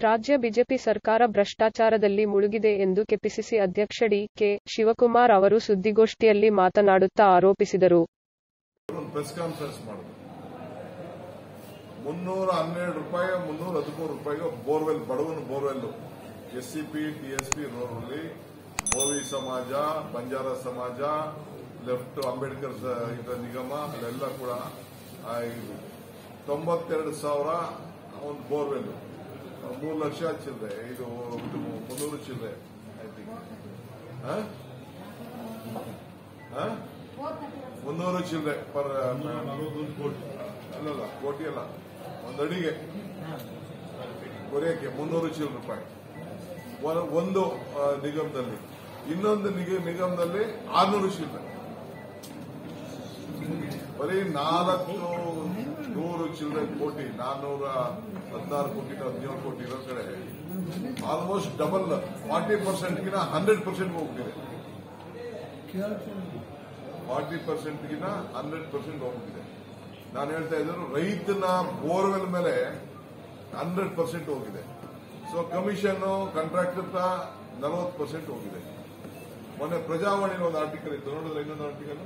ರಾಜ್ಯ ಬಿಜೆಪಿ ಸರ್ಕಾರ ಭ್ರಷ್ಟಾಚಾರದಲ್ಲಿ ಮುಳುಗಿದೆ ಎಂದು ಕೆಪಿಸಿಸಿ ಅಧ್ಯಕ್ಷ ಡಿ.ಕೆ. ಶಿವಕುಮಾರ್ ಅವರು ಸುದ್ದಿಗೋಷ್ಠಿಯಲ್ಲಿ ಮಾತನಾಡುತ್ತಾ ಆರೋಪಿಸಿದರು. ಪ್ರೆಸ್ ಕಾನ್ಫರೆನ್ಸ್ ಮಾಡಿದ್ರು. 312 ರೂಪಾಯಿ 313 ರೂಪಾಯಿಗೆ ಬೋರ್ವೆಲ್, ಬಡವನ ಬೋರ್ವೆಲ್, ಎಸ್ಸಿಪಿ ಟಿಎಸ್ಪಿ ರೋಡಲ್ಲಿ ಬೋವಿ ಸಮಾಜ, ಬಂಜಾರ ಸಮಾಜ, ಲೆಫ್ಟ್ ಅಂಬೇಡ್ಕರ್ ನಿಗಮ ಅಲ್ಲೆಲ್ಲ ಕೂಡ 92,000 ಒಂದು ಬೋರ್ವೆಲ್, 3 ಲಕ್ಷ ಚಿಲ್ಲರೆ, ಇದು 300 ಚಿಲ್ಲರೆ ಐ ಥಿಂಕ್ 300 ಚಿಲ್ಲರೆ ಪರ್ ಅಲ್ಲಲ್ಲ ಕೋಟಿ ಅಲ್ಲ, ಒಂದು ಅಡಿಗೆ ಕೊರೆಯಕ್ಕೆ 300 ಚಿಲ್ಲರೆ ರೂಪಾಯಿ ಒಂದು ನಿಗಮದಲ್ಲಿ. ಇನ್ನೊಂದು ನಿಗಮದಲ್ಲಿ 600 ಚಿಲ್ಲರೆ. ಬರೀ 400 ಚಿಲ್ಲರೆ ಕೋಟಿ, 416 ಕೋಟಿ 17 ಕೋಟಿ ಇರೋ ಕಡೆ ಆಲ್ಮೋಸ್ಟ್ ಡಬಲ್, 40%ಗಿನ 100% ಹೋಗ್ತಿದೆ. 40%ಗಿನ 100% ಹೋಗ್ತಿದೆ. ನಾನು ಹೇಳ್ತಾ ಇದ್ರು, ರೈತನ ಬೋರ್ವೆಲ್ ಮೇಲೆ 100% ಹೋಗಿದೆ. ಸೊ ಕಮಿಷನ್ ಕಾಂಟ್ರಾಕ್ಟರ್ 40% ಹೋಗಿದೆ. ಮೊನ್ನೆ ಪ್ರಜಾವಾಣಿ ಒಂದು ಆರ್ಟಿಕಲ್ ಇತ್ತು, ನೋಡಿದ್ರೆ ಇನ್ನೊಂದು ಆರ್ಟಿಕಲ್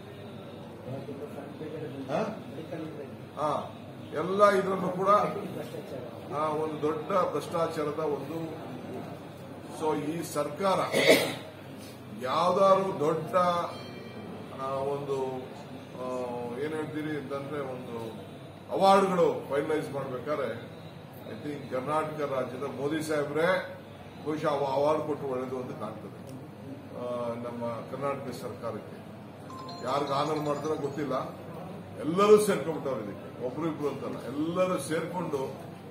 ಎಲ್ಲ ಇದರಲ್ಲೂ ಕೂಡ ಒಂದು ದೊಡ್ಡ ಭ್ರಷ್ಟಾಚಾರದ ಒಂದು. ಸೊ ಈ ಸರ್ಕಾರ ಯಾವ್ದಾದ್ರು ದೊಡ್ಡ ಒಂದು ಏನ್ ಹೇಳ್ತೀರಿ ಅಂತಂದ್ರೆ ಒಂದು ಅವಾರ್ಡ್ಗಳು ಫೈನಲೈಸ್ ಮಾಡಬೇಕಾದ್ರೆ ಐ ಥಿಂಕ್ ಕರ್ನಾಟಕ ರಾಜ್ಯದ ಮೋದಿ ಸಾಹೇಬ್ರೆ ಬಹುಶಃ ಅವಾರ್ಡ್ ಕೊಟ್ಟು ಒಳ್ಳೆಯದು ಅಂತ ಕಾಣ್ತದೆ. ನಮ್ಮ ಕರ್ನಾಟಕ ಸರ್ಕಾರಕ್ಕೆ ಯಾರಿಗೆ ಆನರ್ ಮಾಡ್ತಾರೋ ಗೊತ್ತಿಲ್ಲ, ಎಲ್ಲರೂ ಸೇರ್ಕೊಂಡ್ಬಿಟ್ಟವ್ರು ಇದಕ್ಕೆ, ಒಬ್ರು ಇಬ್ರು ಅಂತಲ್ಲ, ಎಲ್ಲರೂ ಸೇರ್ಕೊಂಡು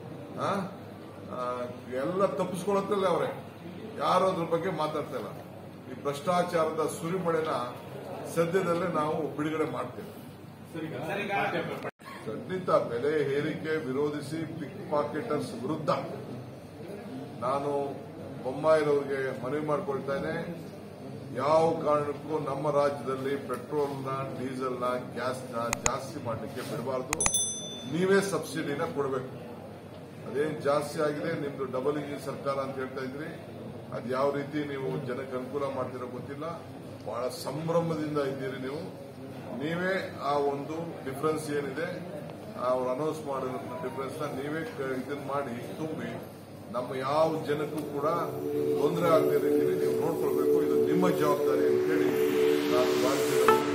ಎಲ್ಲ ತಪ್ಪಿಸ್ಕೊಳ್ಳುತ್ತಲ್ಲ ಅವರೇ, ಯಾರು ಅದ್ರ ಬಗ್ಗೆ ಮಾತಾಡ್ತಾ ಇಲ್ಲ. ಈ ಭ್ರಷ್ಟಾಚಾರದ ಸುರಿಮಳೆನ ಸದ್ಯದಲ್ಲೇ ನಾವು ಬಿಡುಗಡೆ ಮಾಡ್ತೇವೆ. ಖಂಡಿತ ಬೆಲೆ ಏರಿಕೆ ವಿರೋಧಿಸಿ ಪಿಕ್ ಪಾಕೆಟರ್ಸ್ ವಿರುದ್ಧ ನಾನು ಬೊಮ್ಮಾಯಿರವರಿಗೆ ಮನವಿ ಮಾಡಿಕೊಳ್ತೇನೆ. ಯಾವ ಕಾರಣಕ್ಕೂ ನಮ್ಮ ರಾಜ್ಯದಲ್ಲಿ ಪೆಟ್ರೋಲ್ನ, ಡೀಸೆಲ್ನ, ಗ್ಯಾಸ್ನ ಜಾಸ್ತಿ ಮಾಡಲಿಕ್ಕೆ ಬಿಡಬಾರದು. ನೀವೇ ಸಬ್ಸಿಡಿನ ಕೊಡಬೇಕು. ಅದೇನು ಜಾಸ್ತಿ ಆಗಿದೆ, ನಿಮ್ದು ಡಬಲ್ ಇಂಜಿನ್ ಸರ್ಕಾರ ಅಂತ ಹೇಳ್ತಾ ಇದ್ರಿ, ಅದು ಯಾವ ರೀತಿ ನೀವು ಜನಕ್ಕೆ ಅನುಕೂಲ ಮಾಡ್ತೀರೋ ಗೊತ್ತಿಲ್ಲ. ಬಹಳ ಸಂಭ್ರಮದಿಂದ ಇದ್ದೀರಿ ನೀವು. ನೀವೇ ಆ ಒಂದು ಡಿಫರೆನ್ಸ್ ಏನಿದೆ, ಅವ್ರು ಅನೌನ್ಸ್ ಮಾಡಿರೋ ಡಿಫರೆನ್ಸ್ ನೀವೇ ಇದನ್ನ ಮಾಡಿ ತುಂಬಿ ನಮ್ಮ ಯಾವ ಜನಕ್ಕೂ ಕೂಡ ತೊಂದರೆ ಆಗದ ರೀತಿಯಲ್ಲಿ ನೀವು ನೋಡ್ಕೊಳ್ಬೇಕು. ಇದು ನಿಮ್ಮ ಜವಾಬ್ದಾರಿ ಅಂತ ಹೇಳಿ ನಾನು ಭಾವಿಸಿದ